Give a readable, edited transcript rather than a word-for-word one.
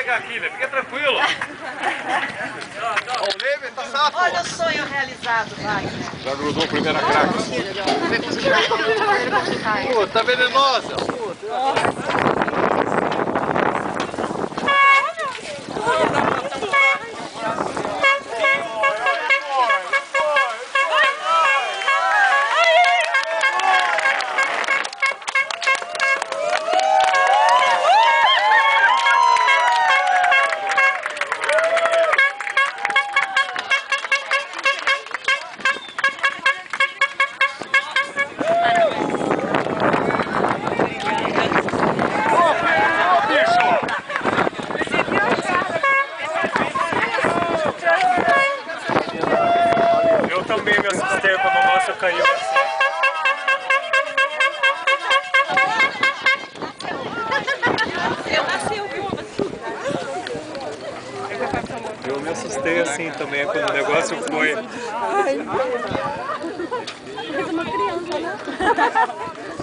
chegar aqui, né? Fica tranquilo. O Neve tá sapo. Olha o sonho realizado, Wagner. Já grudou a primeira craque. Pô, tá venenosa. Eu também me assustei quando o nosso caiu assim. Eu me assustei assim também quando o negócio foi. Ai, mas uma criança, né?